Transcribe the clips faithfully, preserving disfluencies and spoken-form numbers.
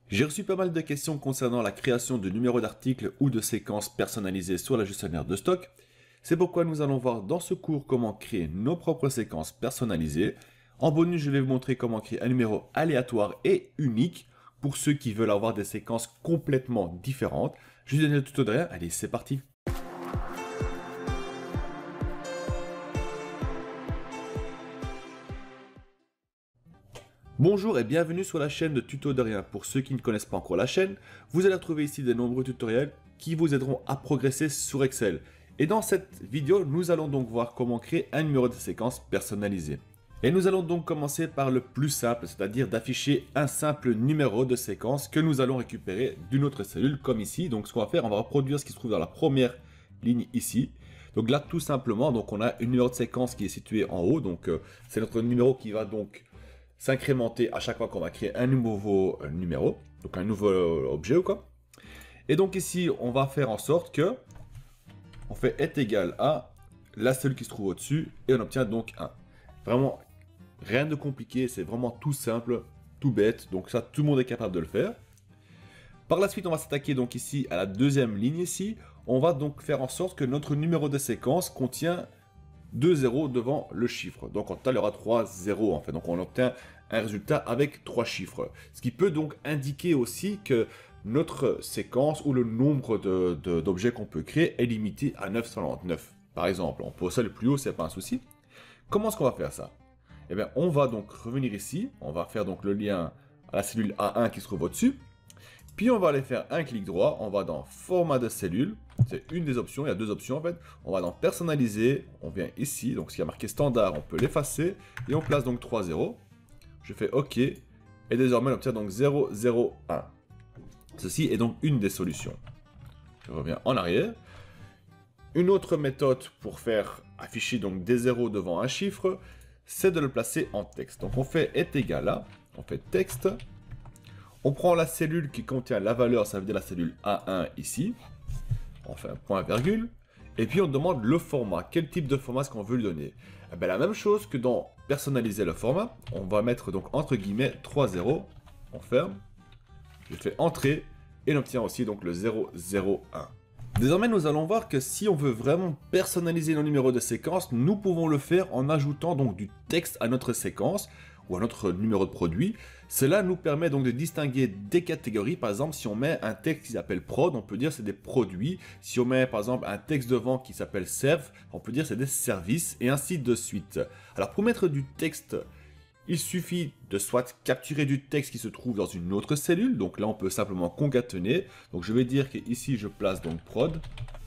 J'ai reçu pas mal de questions concernant la création de numéros d'articles ou de séquences personnalisées sur la gestionnaire de stock. C'est pourquoi nous allons voir dans ce cours comment créer nos propres séquences personnalisées. En bonus, je vais vous montrer comment créer un numéro aléatoire et unique pour ceux qui veulent avoir des séquences complètement différentes. Je vous donne le tuto derrière, allez c'est parti. Bonjour et bienvenue sur la chaîne de Tuto de Rien. Pour ceux qui ne connaissent pas encore la chaîne, vous allez retrouver ici de nombreux tutoriels qui vous aideront à progresser sur Excel. Et dans cette vidéo, nous allons donc voir comment créer un numéro de séquence personnalisé. Et nous allons donc commencer par le plus simple, c'est-à-dire d'afficher un simple numéro de séquence que nous allons récupérer d'une autre cellule comme ici. Donc ce qu'on va faire, on va reproduire ce qui se trouve dans la première ligne ici. Donc là tout simplement, donc on a un numéro de séquence qui est situé en haut. Donc euh, c'est notre numéro qui va donc s'incrémenter à chaque fois qu'on va créer un nouveau euh, numéro, donc un nouveau euh, objet ou quoi. Et donc ici, on va faire en sorte que on fait est égal à la cellule qui se trouve au-dessus et on obtient donc un. Vraiment, rien de compliqué, c'est vraiment tout simple, tout bête, donc ça, tout le monde est capable de le faire. Par la suite, on va s'attaquer donc ici à la deuxième ligne ici. On va donc faire en sorte que notre numéro de séquence contient deux zéros devant le chiffre. Donc en total, il y aura trois zéros en fait. Donc on obtient un résultat avec trois chiffres. Ce qui peut donc indiquer aussi que notre séquence ou le nombre d'objets qu'on peut créer est limité à neuf cent quatre-vingt-neuf. Par exemple, on peut aussi aller plus haut, c'est pas un souci. Comment est-ce qu'on va faire ça? Eh bien, on va donc revenir ici. On va faire donc le lien à la cellule A un qui se trouve au-dessus. Puis on va aller faire un clic droit, on va dans format de cellule, c'est une des options, il y a deux options en fait. On va dans personnaliser, on vient ici, donc ce qui a marqué standard, on peut l'effacer, et on place donc trois zéros. Je fais OK, et désormais on obtient donc zéro zéro un. Ceci est donc une des solutions. Je reviens en arrière. Une autre méthode pour faire afficher donc des zéros devant un chiffre, c'est de le placer en texte. Donc on fait est égal à, on fait texte. On prend la cellule qui contient la valeur, ça veut dire la cellule A un ici. On fait un point virgule. Et puis on demande le format. Quel type de format est-ce qu'on veut lui donner? Eh bien, la même chose que dans personnaliser le format. On va mettre donc entre guillemets trois zéros. On ferme. Je fais entrer. Et on obtient aussi donc le zéro zéro un. Désormais, nous allons voir que si on veut vraiment personnaliser nos numéros de séquence, nous pouvons le faire en ajoutant donc du texte à notre séquence ou à notre numéro de produit. Cela nous permet donc de distinguer des catégories. Par exemple, si on met un texte qui s'appelle prod, on peut dire c'est des produits. Si on met par exemple un texte devant qui s'appelle serve, on peut dire c'est des services et ainsi de suite. Alors pour mettre du texte, il suffit de soit capturer du texte qui se trouve dans une autre cellule. Donc là, on peut simplement concaténer. Donc je vais dire qu'ici, je place donc prod.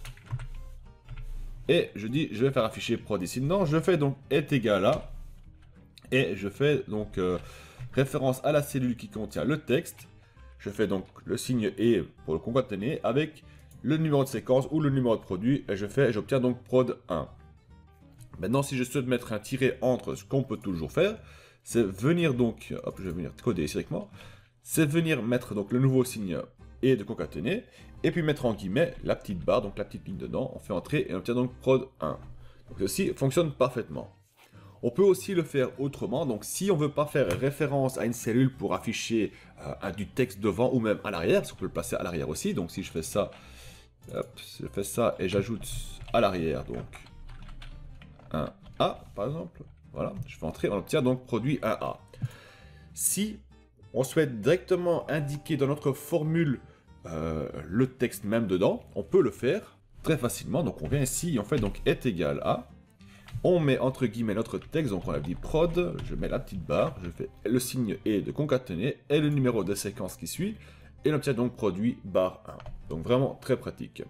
Et je dis, je vais faire afficher prod ici. Non, je fais donc est égal à. Et je fais donc euh, référence à la cellule qui contient le texte. Je fais donc le signe et pour le concaténer avec le numéro de séquence ou le numéro de produit. Et je fais, j'obtiens donc prod un. Maintenant, si je souhaite mettre un tiret entre, ce qu'on peut toujours faire, c'est venir donc, hop, je vais venir coder historiquement, c'est venir mettre donc le nouveau signe et de concaténer, et puis mettre en guillemets la petite barre, donc la petite ligne dedans, on fait entrer et on obtient donc prod un. Donc ceci fonctionne parfaitement. On peut aussi le faire autrement, donc si on ne veut pas faire référence à une cellule pour afficher euh, du texte devant ou même à l'arrière, parce qu'on peut le placer à l'arrière aussi, donc si je fais ça, hop, je fais ça et j'ajoute à l'arrière donc un A par exemple, voilà, je fais entrer, on obtient donc produit un A. Si on souhaite directement indiquer dans notre formule euh, le texte même dedans, on peut le faire très facilement, donc on vient ici et on fait donc est égal à. On met entre guillemets notre texte, donc on a dit prod, je mets la petite barre, je fais le signe et de concaténer et le numéro de séquence qui suit, et on obtient donc produit barre un. Donc vraiment très pratique.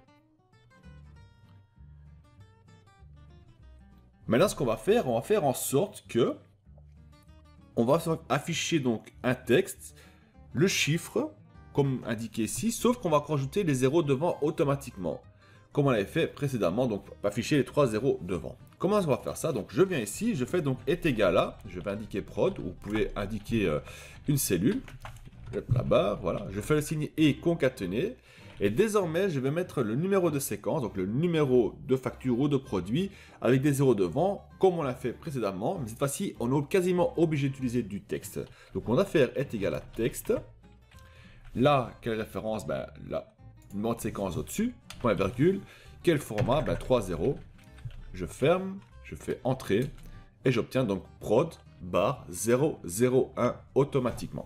Maintenant ce qu'on va faire, on va faire en sorte que on va afficher donc un texte, le chiffre, comme indiqué ici, sauf qu'on va rajouter les zéros devant automatiquement. Comme on l'avait fait précédemment, donc afficher les trois zéros devant. Comment est-ce qu'on va faire ça? Donc je viens ici, je fais donc est égal à, je vais indiquer prod, ou vous pouvez indiquer euh, une cellule, la barre, voilà, je fais le signe et concaténer, et désormais je vais mettre le numéro de séquence, donc le numéro de facture ou de produit, avec des zéros devant, comme on l'a fait précédemment, mais cette fois-ci on est quasiment obligé d'utiliser du texte. Donc on va faire est égal à texte, Là, quelle référence? Ben, la numéro de séquence au-dessus, point virgule. Quel format? Ben, trois zéro. Je ferme, je fais entrer et j'obtiens donc prod bar zéro zéro un automatiquement.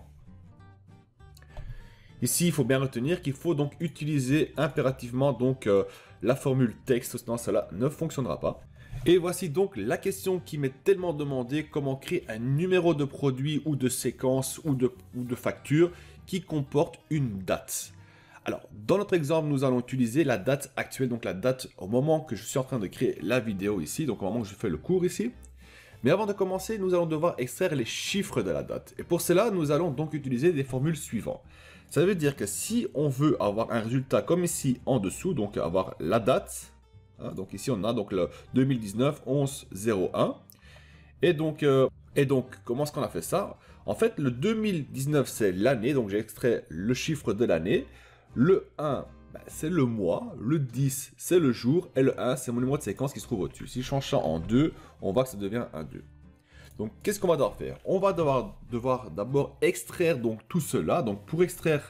Ici, il faut bien retenir qu'il faut donc utiliser impérativement donc euh, la formule texte, sinon cela ne fonctionnera pas. Et voici donc la question qui m'est tellement demandée: comment créer un numéro de produit ou de séquence ou de, ou de facture qui comporte une date. Alors, dans notre exemple, nous allons utiliser la date actuelle, donc la date au moment que je suis en train de créer la vidéo ici, donc au moment où je fais le cours ici. Mais avant de commencer, nous allons devoir extraire les chiffres de la date. Et pour cela, nous allons donc utiliser des formules suivantes. Ça veut dire que si on veut avoir un résultat comme ici en dessous, donc avoir la date, hein, donc ici on a donc le deux mille dix-neuf onze zéro un. Et donc, euh, et donc comment est-ce qu'on a fait ça? En fait, le deux mille dix-neuf c'est l'année, donc j'ai extrait le chiffre de l'année. Le un, ben, c'est le mois, le dix c'est le jour, et le un c'est mon numéro de séquence qui se trouve au-dessus. Si je change ça en deux, on voit que ça devient un deux. Donc, qu'est-ce qu'on va devoir faire? On va devoir, devoir d'abord extraire donc tout cela. Donc, pour extraire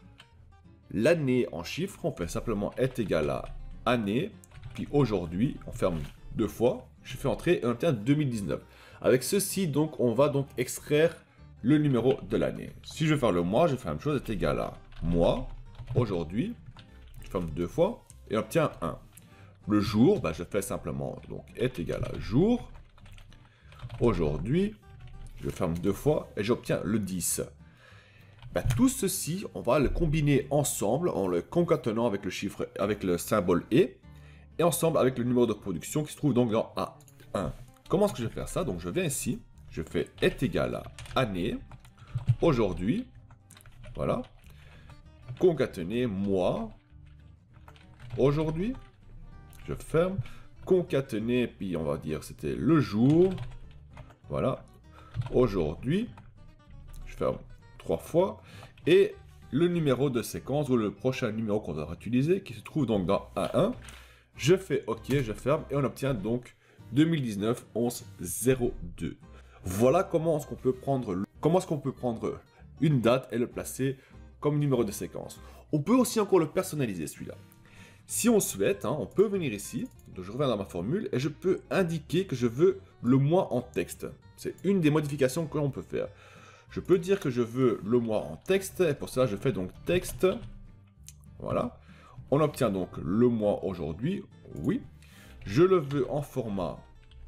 l'année en chiffres, on fait simplement est égal à année, puis aujourd'hui, on ferme deux fois, je fais entrer et on obtient deux mille dix-neuf. Avec ceci, donc, on va donc extraire le numéro de l'année. Si je veux faire le mois, je fais la même chose, est égal à mois, aujourd'hui, je ferme deux fois et on obtient un. Le jour, bah, je fais simplement donc est égal à jour. Aujourd'hui, je ferme deux fois et j'obtiens le dix. Ben, tout ceci, on va le combiner ensemble en le concatenant avec le chiffre, avec le symbole et, et ensemble avec le numéro de production qui se trouve donc dans A un. Comment est-ce que je vais faire ça? Donc je viens ici, je fais est égal à année, aujourd'hui, voilà, concatener mois, aujourd'hui, je ferme, concatener, puis on va dire c'était le jour. Voilà, aujourd'hui, je ferme trois fois, et le numéro de séquence, ou le prochain numéro qu'on va utiliser, qui se trouve donc dans A un, je fais OK, je ferme, et on obtient donc deux mille dix-neuf onze zéro deux. Voilà comment est-ce qu'on peut prendre, comment est-ce qu'on peut prendre une date et le placer comme numéro de séquence. On peut aussi encore le personnaliser celui-là. Si on souhaite, hein, on peut venir ici, donc je reviens dans ma formule, et je peux indiquer que je veux le mois en texte. C'est une des modifications que l'on peut faire. Je peux dire que je veux le mois en texte, et pour cela je fais donc texte, voilà. On obtient donc le mois aujourd'hui, oui. Je le veux en format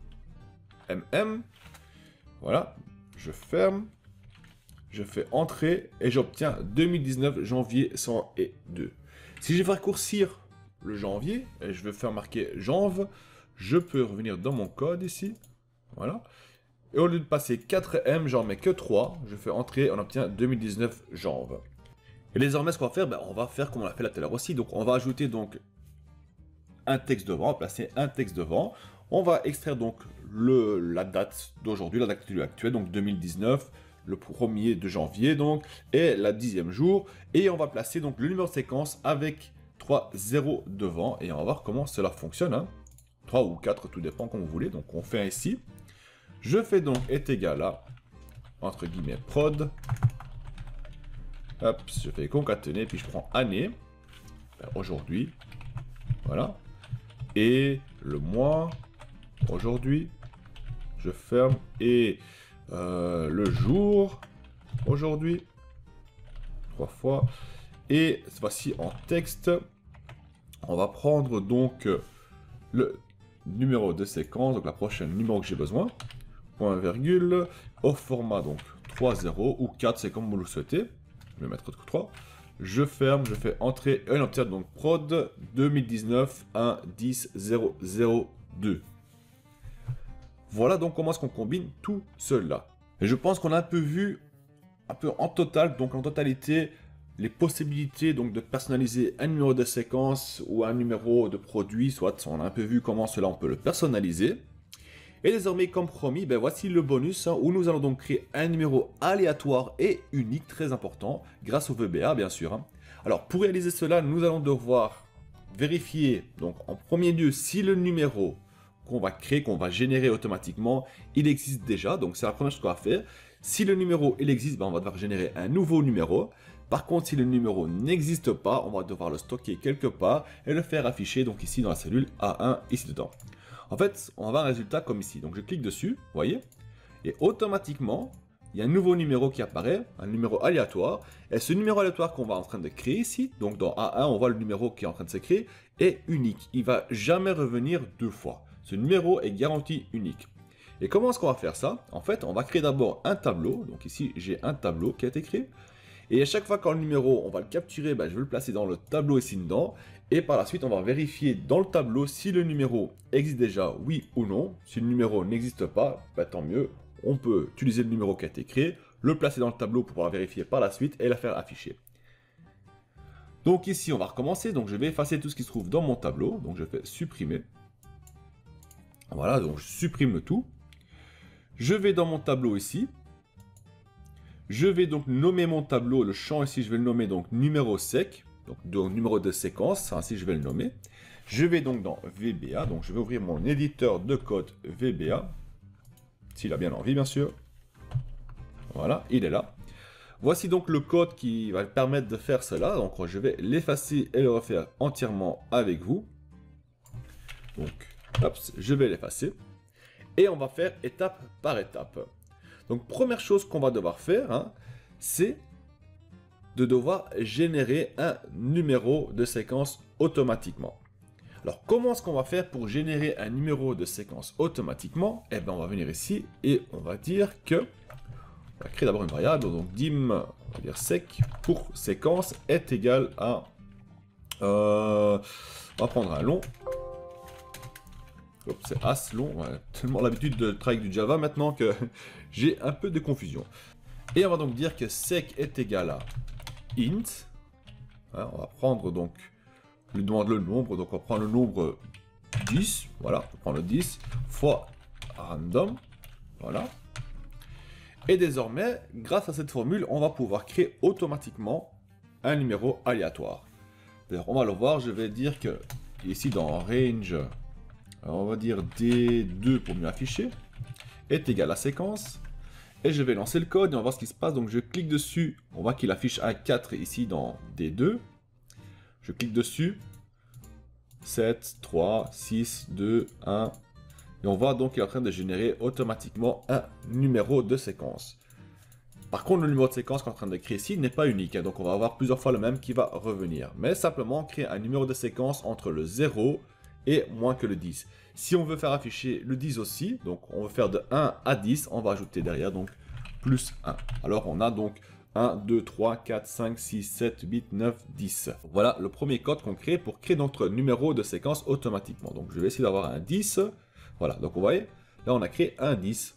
M M, voilà. Je ferme, je fais entrer, et j'obtiens deux mille dix-neuf janvier cent deux. Si je vais raccourcir le janvier, et je vais faire marquer janve, je peux revenir dans mon code ici, voilà, et au lieu de passer quatre M, j'en mets que trois, je fais entrer, on obtient deux mille dix-neuf janve. Et désormais, ce qu'on va faire, ben, on va faire comme on l'a fait là tout à l'heure aussi, donc on va ajouter donc un texte devant, placer un texte devant, on va extraire donc le, la date d'aujourd'hui, la date actuelle, donc deux mille dix-neuf, le premier de janvier donc, et la dixième jour, et on va placer donc le numéro de séquence avec trois zéros devant, et on va voir comment cela fonctionne, hein. trois ou quatre, tout dépend comme vous voulez, donc on fait ici. Je fais donc est égal à, entre guillemets, prod, hop, je fais concaténer, puis je prends année, ben, aujourd'hui, voilà, et le mois, aujourd'hui, je ferme, et euh, le jour, aujourd'hui, trois fois, et cette fois-ci en texte, on va prendre donc le numéro de séquence, donc la prochaine numéro que j'ai besoin, point virgule, au format donc trois zéro ou quatre, c'est comme vous le souhaitez, je vais mettre trois, je ferme, je fais entrer, et on obtient donc prod deux mille dix-neuf un dix zéro zéro deux. Voilà donc comment est-ce qu'on combine tout cela. Et je pense qu'on a un peu vu, un peu en total, donc en totalité, les possibilités donc de personnaliser un numéro de séquence ou un numéro de produit, soit on a un peu vu comment cela on peut le personnaliser. Et désormais, comme promis, ben voici le bonus hein, où nous allons donc créer un numéro aléatoire et unique, très important, grâce au V B A bien sûr. Hein. Alors pour réaliser cela, nous allons devoir vérifier donc en premier lieu si le numéro qu'on va créer, qu'on va générer automatiquement, il existe déjà. Donc c'est la première chose qu'on va faire. Si le numéro il existe, ben, on va devoir générer un nouveau numéro. Par contre, si le numéro n'existe pas, on va devoir le stocker quelque part et le faire afficher donc ici dans la cellule A un, ici dedans. En fait, on va avoir un résultat comme ici. Donc je clique dessus, vous voyez, et automatiquement, il y a un nouveau numéro qui apparaît, un numéro aléatoire. Et ce numéro aléatoire qu'on va en train de créer ici, donc dans A un, on voit le numéro qui est en train de se créer, est unique. Il ne va jamais revenir deux fois. Ce numéro est garanti unique. Et comment est-ce qu'on va faire ça? En fait, on va créer d'abord un tableau. Donc ici, j'ai un tableau qui a été créé. Et à chaque fois quand le numéro, on va le capturer, ben, je vais le placer dans le tableau ici dedans. Et par la suite, on va vérifier dans le tableau si le numéro existe déjà, oui ou non. Si le numéro n'existe pas, ben, tant mieux. On peut utiliser le numéro qui a été créé, le placer dans le tableau pour pouvoir vérifier par la suite et la faire afficher. Donc ici, on va recommencer. Donc je vais effacer tout ce qui se trouve dans mon tableau. Donc je fais supprimer. Voilà, donc je supprime le tout. Je vais dans mon tableau ici. Je vais donc nommer mon tableau, le champ ici, je vais le nommer donc numéro sec, donc, donc numéro de séquence, ainsi je vais le nommer. Je vais donc dans V B A, donc je vais ouvrir mon éditeur de code V B A, s'il a bien envie bien sûr. Voilà, il est là. Voici donc le code qui va permettre de faire cela, donc je vais l'effacer et le refaire entièrement avec vous. Donc, hop, je vais l'effacer. Et on va faire étape par étape. Donc, première chose qu'on va devoir faire, hein, c'est de devoir générer un numéro de séquence automatiquement. Alors, comment est-ce qu'on va faire pour générer un numéro de séquence automatiquement? Eh bien, on va venir ici et on va dire que... On va créer d'abord une variable, donc dim, on va dire sec pour séquence est égal à... Euh, on va prendre un long. C'est as long, on a tellement l'habitude de travailler avec du Java maintenant que j'ai un peu de confusion. Et on va donc dire que sec est égal à int. Hein, on va prendre donc, on lui demande le nombre, donc on prend le nombre dix, voilà, on prend le dix, fois random, voilà. Et désormais, grâce à cette formule, on va pouvoir créer automatiquement un numéro aléatoire. D'ailleurs, on va le voir, je vais dire que ici dans range, alors on va dire D deux pour mieux afficher, est égal à séquence. Et je vais lancer le code et on va voir ce qui se passe. Donc je clique dessus, on voit qu'il affiche un quatre ici dans D deux. Je clique dessus, sept, trois, six, deux, un. Et on voit donc qu'il est en train de générer automatiquement un numéro de séquence. Par contre, le numéro de séquence qu'on est en train de créer ici n'est pas unique. Hein, donc on va avoir plusieurs fois le même qui va revenir. Mais simplement créer un numéro de séquence entre le zéro et moins que le dix. Si on veut faire afficher le dix aussi, donc on veut faire de un à dix, on va ajouter derrière donc plus un. Alors on a donc un, deux, trois, quatre, cinq, six, sept, huit, neuf, dix. Voilà le premier code qu'on crée pour créer notre numéro de séquence automatiquement. Donc je vais essayer d'avoir un dix. Voilà, donc vous voyez, là on a créé un dix.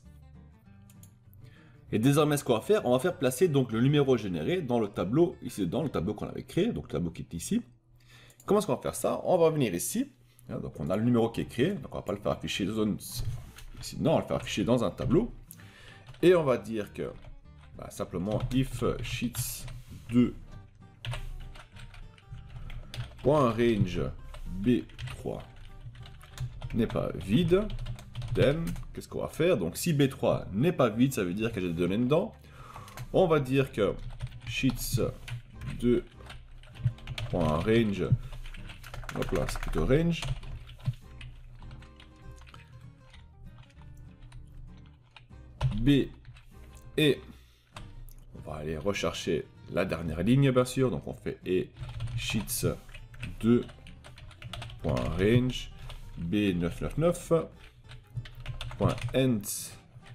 Et désormais ce qu'on va faire, on va faire placer donc le numéro généré dans le tableau, ici dans le tableau qu'on avait créé, donc le tableau qui est ici. Comment est-ce qu'on va faire ça? On va venir ici. Donc on a le numéro qui est créé, donc on va pas le faire afficher dans une... ici, non, on va le faire afficher dans un tableau. Et on va dire que bah, simplement if sheets deux range b trois n'est pas vide, then qu'est-ce qu'on va faire? Donc si b trois n'est pas vide, ça veut dire que j'ai des données dedans. On va dire que sheets deux range, hop là, c'est plutôt range. B et on va aller rechercher la dernière ligne bien sûr, donc on fait et sheets deux range b neuf cent quatre-vingt-neuf end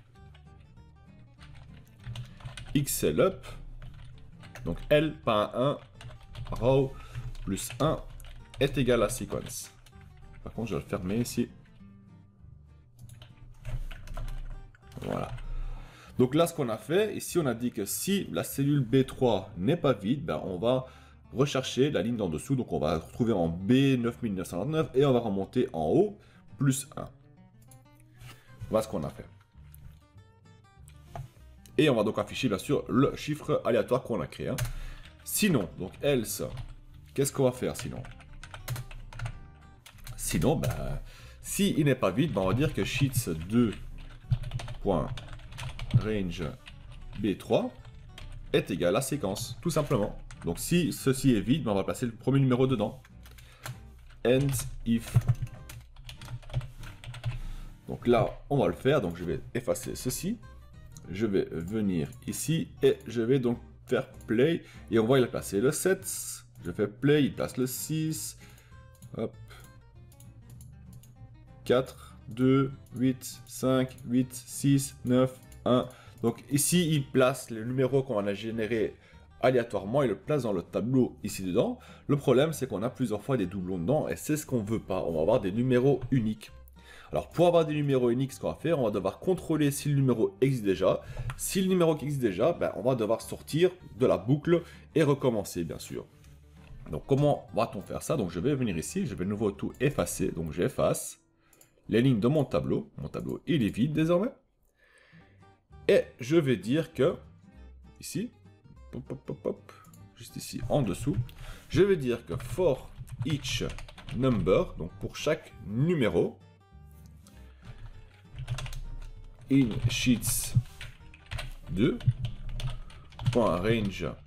xlup, donc L pas un row plus un est égal à sequence. Par contre je vais le fermer ici. Voilà. Donc là, ce qu'on a fait, ici, on a dit que si la cellule B trois n'est pas vide, ben, on va rechercher la ligne d'en dessous. Donc on va retrouver en B neuf mille neuf cent vingt-neuf et on va remonter en haut, plus un. Voilà ce qu'on a fait. Et on va donc afficher, bien sûr, le chiffre aléatoire qu'on a créé. Hein. Sinon, donc else, qu'est-ce qu'on va faire sinon? Sinon, ben, si il n'est pas vide, ben, on va dire que sheets deux range b trois est égal à séquence, tout simplement. Donc si ceci est vide, ben, on va placer le premier numéro dedans. And if. Donc là, on va le faire. Donc je vais effacer ceci. Je vais venir ici et je vais donc faire play. Et on va y placer le sept. Je fais play, il place le six. Hop. quatre, deux, huit, cinq, huit, six, neuf, un. Donc ici, il place les numéros qu'on a générés aléatoirement. Il le place dans le tableau ici dedans. Le problème, c'est qu'on a plusieurs fois des doublons dedans et c'est ce qu'on ne veut pas. On va avoir des numéros uniques. Alors pour avoir des numéros uniques, ce qu'on va faire, on va devoir contrôler si le numéro existe déjà. Si le numéro existe déjà, ben, on va devoir sortir de la boucle et recommencer bien sûr. Donc comment va-t-on faire ça? Donc je vais venir ici, je vais de nouveau tout effacer. Donc j'efface les lignes de mon tableau. Mon tableau il est vide désormais. Et je vais dire que, ici, pop, pop, pop, pop, juste ici en dessous, je vais dire que for each number, donc pour chaque numéro, in sheets deux, .range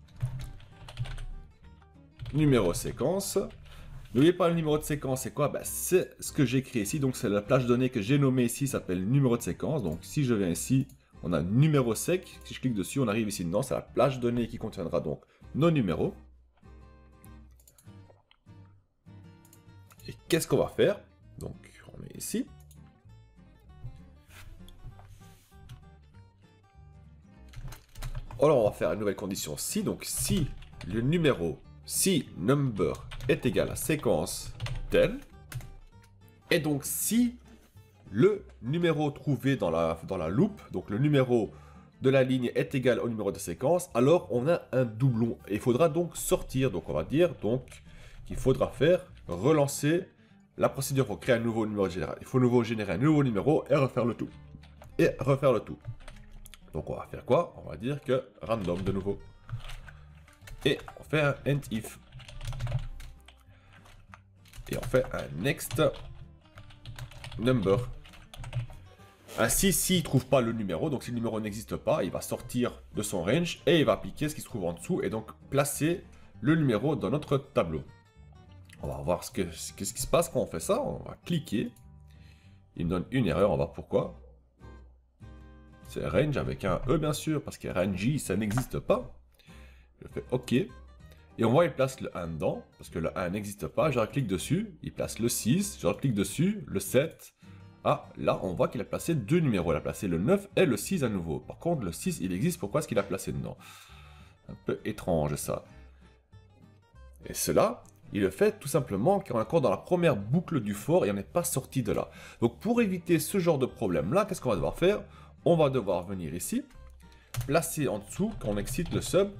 numéro séquence. N'oubliez pas le numéro de séquence, c'est quoi? Ben, c'est ce que j'ai créé ici, donc c'est la plage de données que j'ai nommée ici, s'appelle numéro de séquence. Donc si je viens ici, on a numéro sec, si je clique dessus, on arrive ici dedans, c'est la plage de données qui contiendra donc nos numéros. Et qu'est-ce qu'on va faire? Donc on met ici. Alors on va faire une nouvelle condition si, donc si le numéro, si number est égal à séquence telle, et donc si le numéro trouvé dans la, dans la loupe, donc le numéro de la ligne est égal au numéro de séquence, alors on a un doublon. Et il faudra donc sortir, donc on va dire donc qu'il faudra faire relancer la procédure pour créer un nouveau numéro général. Il faut nouveau générer un nouveau numéro et refaire le tout. Et refaire le tout. Donc on va faire quoi? On va dire que random de nouveau. Et on fait un end if. Et on fait un next number. Ainsi, s'il ne trouve pas le numéro, donc si le numéro n'existe pas, il va sortir de son range et il va appliquer ce qui se trouve en dessous et donc placer le numéro dans notre tableau. On va voir ce, que, ce qui se passe quand on fait ça. On va cliquer. Il me donne une erreur, on va voir pourquoi. C'est range avec un E bien sûr, parce que range ça n'existe pas. Je fais OK. Et on voit il place le un dedans, parce que le un n'existe pas. Je clique dessus, il place le six. Je clique dessus, le sept. Ah, là on voit qu'il a placé deux numéros. Il a placé le neuf et le six à nouveau. Par contre le six il existe, pourquoi est-ce qu'il a placé dedans? Un peu étrange ça. Et cela, il le fait tout simplement car on est encore dans la première boucle du for et on n'est pas sorti de là. Donc pour éviter ce genre de problème là, qu'est-ce qu'on va devoir faire? On va devoir venir ici, placer en dessous quand on excite le sub,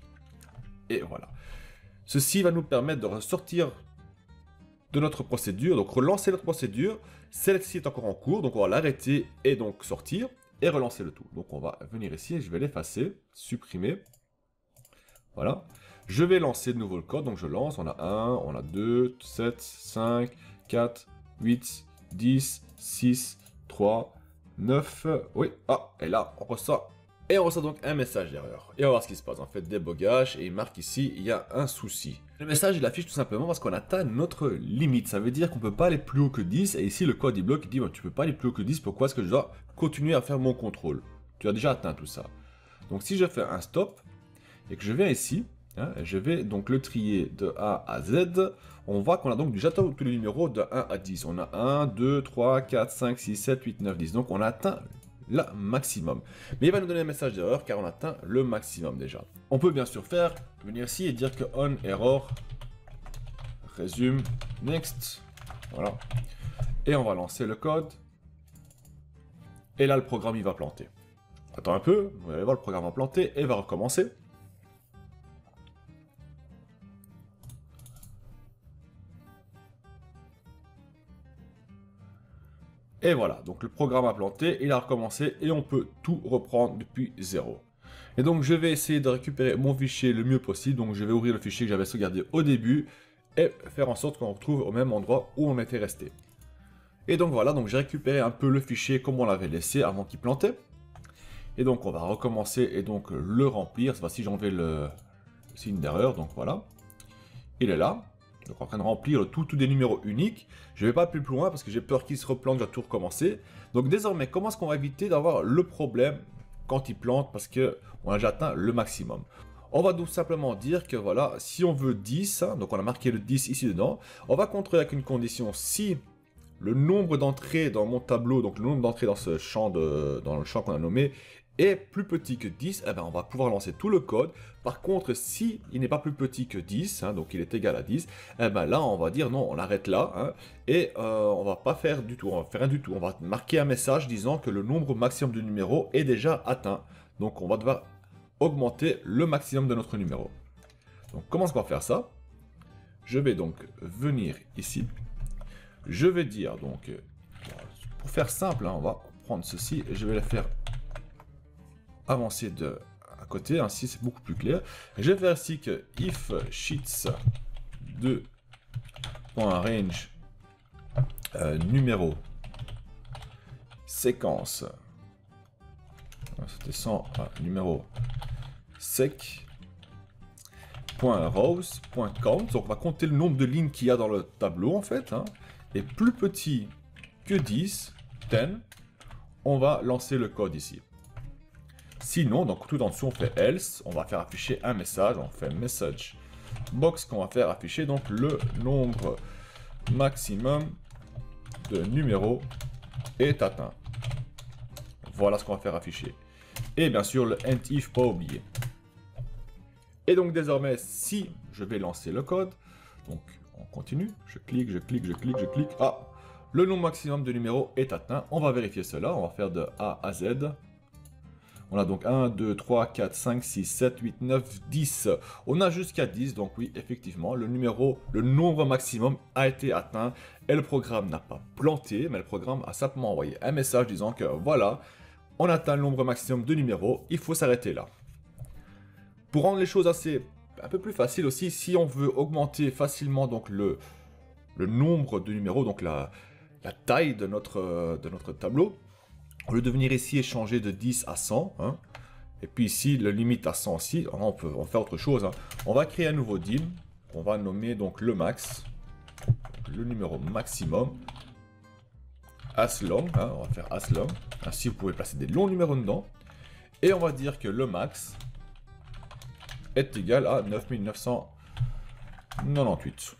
et voilà. Ceci va nous permettre de ressortir de notre procédure, donc relancer notre procédure. Celle-ci est encore en cours, donc on va l'arrêter et donc sortir, et relancer le tout. Donc on va venir ici, je vais l'effacer, supprimer, voilà. Je vais lancer de nouveau le code, donc je lance, on a un, on a deux, sept, cinq, quatre, huit, dix, six, trois, neuf, oui, ah, et là, on ressort, et on ressort donc un message d'erreur. Et on va voir ce qui se passe, en fait, débogage, et il marque ici, il y a un souci. Le message, il affiche tout simplement parce qu'on atteint notre limite, ça veut dire qu'on ne peut pas aller plus haut que dix, et ici, le code, il bloque, il dit, bah, tu ne peux pas aller plus haut que dix, pourquoi est-ce que je dois continuer à faire mon contrôle? Tu as déjà atteint tout ça. Donc, si je fais un stop, et que je viens ici, hein, je vais donc le trier de A à Z, on voit qu'on a donc déjà tous les numéros de un à dix. On a un, deux, trois, quatre, cinq, six, sept, huit, neuf, dix. Donc on a atteint le maximum. Mais il va nous donner un message d'erreur car on a atteint le maximum déjà. On peut bien sûr faire, venir ici et dire que on error, resume, next. Voilà. Et on va lancer le code. Et là le programme il va planter. Attends un peu, vous allez voir le programme va planter et va recommencer. Et voilà, donc le programme a planté, il a recommencé et on peut tout reprendre depuis zéro. Et donc je vais essayer de récupérer mon fichier le mieux possible, donc je vais ouvrir le fichier que j'avais sauvegardé au début et faire en sorte qu'on retrouve au même endroit où on était resté. Et donc voilà, donc j'ai récupéré un peu le fichier comme on l'avait laissé avant qu'il plantait. Et donc on va recommencer et donc le remplir, cette fois-ci j'ai enlevé le... signe d'erreur, donc voilà. Il est là. Donc en train de remplir le tout, tout des numéros uniques. Je ne vais pas plus loin parce que j'ai peur qu'il se replante, je dois tout recommencer. Donc désormais, comment est-ce qu'on va éviter d'avoir le problème quand il plante parce qu'on a déjà atteint le maximum? On va tout simplement dire que voilà, si on veut dix, hein, donc on a marqué le dix ici dedans, on va contrôler avec une condition si le nombre d'entrées dans mon tableau, donc le nombre d'entrées dans ce champ de, dans le champ qu'on a nommé, est plus petit que dix, eh ben on va pouvoir lancer tout le code. Par contre, si il n'est pas plus petit que dix, hein, donc il est égal à dix, eh ben là on va dire non, on arrête là, hein, et euh, on va pas faire du tout, on va faire rien du tout. On va marquer un message disant que le nombre maximum de numéros est déjà atteint. Donc on va devoir augmenter le maximum de notre numéro. Donc comment est-ce qu'on va faire ça? Je vais donc venir ici. Je vais dire donc, pour faire simple, hein, on va prendre ceci et je vais le faire avancer de à côté, ainsi c'est beaucoup plus clair. Et je vais faire ici que if sheets deux.range euh, numéro séquence, c'était cent, ah, numéro sec point rows point count, donc on va compter le nombre de lignes qu'il y a dans le tableau en fait, hein, et plus petit que dix, dix, on va lancer le code ici. Sinon, donc tout en dessous on fait else, on va faire afficher un message, on fait message box qu'on va faire afficher donc le nombre maximum de numéros est atteint. Voilà ce qu'on va faire afficher. Et bien sûr le end if, pas oublier. Et donc désormais, si je vais lancer le code, donc on continue, je clique, je clique, je clique, je clique, ah, le nombre maximum de numéros est atteint, on va vérifier cela, on va faire de A à Z. On a donc un, deux, trois, quatre, cinq, six, sept, huit, neuf, dix. On a jusqu'à dix, donc oui, effectivement, le numéro, le nombre maximum a été atteint. Et le programme n'a pas planté, mais le programme a simplement envoyé un message disant que voilà, on atteint le nombre maximum de numéros, il faut s'arrêter là. Pour rendre les choses assez, un peu plus faciles aussi, si on veut augmenter facilement donc le, le nombre de numéros, donc la, la taille de notre, de notre tableau, au lieu de venir ici et changer de dix à cent, hein, et puis ici, le limite à cent aussi, on peut on faire autre chose. Hein. On va créer un nouveau dim, on va nommer donc le max, le numéro maximum, as long, hein, on va faire as long, ainsi vous pouvez placer des longs numéros dedans, et on va dire que le max est égal à neuf mille neuf cent quatre-vingt-dix-huit.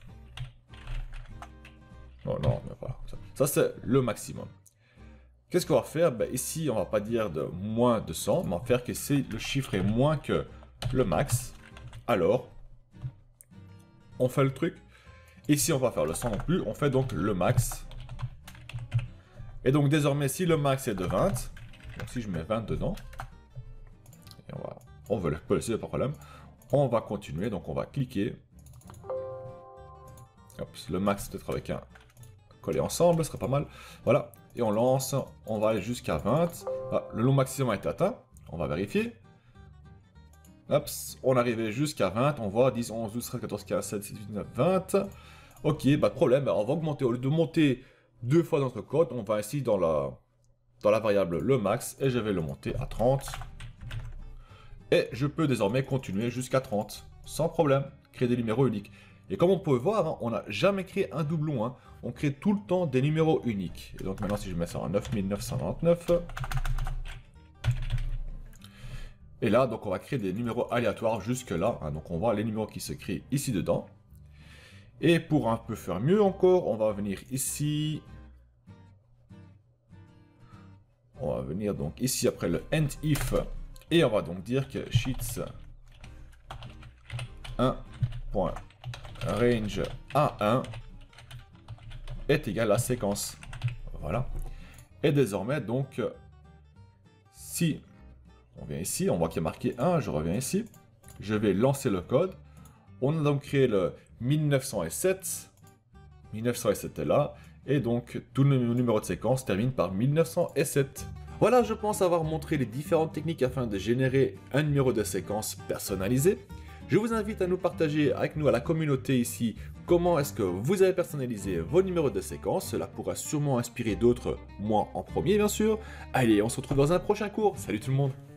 Non, non, mais voilà, ça, ça c'est le maximum. Qu'est-ce qu'on va faire? Ben, ici, on va pas dire de moins de cent, mais on va faire que si le chiffre est moins que le max, alors on fait le truc. Ici, on va faire le cent non plus, on fait donc le max. Et donc désormais, si le max est de vingt, donc si je mets vingt dedans, et on, va, on veut le placer, pas de problème, on va continuer, donc on va cliquer. Hop, le max peut-être avec un collé ensemble, ce serait pas mal. Voilà. Et on lance, on va aller jusqu'à vingt. Ah, le nombre maximum a été atteint. On va vérifier. Hop, on arrivait jusqu'à vingt. On voit dix, onze, douze, treize, quatorze, quinze, seize, dix-huit, dix-neuf, vingt. Ok, pas de problème. On va augmenter. Au lieu de monter deux fois notre code, on va ici dans la, dans la variable le max. Et je vais le monter à trente. Et je peux désormais continuer jusqu'à trente. Sans problème. Créer des numéros uniques. Et comme on peut voir, hein, on n'a jamais créé un doublon. Hein. On crée tout le temps des numéros uniques. Et donc maintenant, si je mets ça en neuf mille neuf cent quatre-vingt-dix-neuf. Et là, donc on va créer des numéros aléatoires jusque là. Hein. Donc on voit les numéros qui se créent ici dedans. Et pour un peu faire mieux encore, on va venir ici. On va venir donc ici après le end if. Et on va donc dire que sheets un point range A un est égal à séquence. Voilà. Et désormais, donc, si on vient ici, on voit qu'il y a marqué un, je reviens ici, je vais lancer le code. On a donc créé le mille neuf cent sept. mille neuf cent sept est là. Et donc, tout le numéro de séquence termine par mille neuf cent sept. Voilà, je pense avoir montré les différentes techniques afin de générer un numéro de séquence personnalisé. Je vous invite à nous partager avec nous à la communauté ici comment est-ce que vous avez personnalisé vos numéros de séquence. Cela pourra sûrement inspirer d'autres, moi en premier bien sûr. Allez, on se retrouve dans un prochain cours. Salut tout le monde!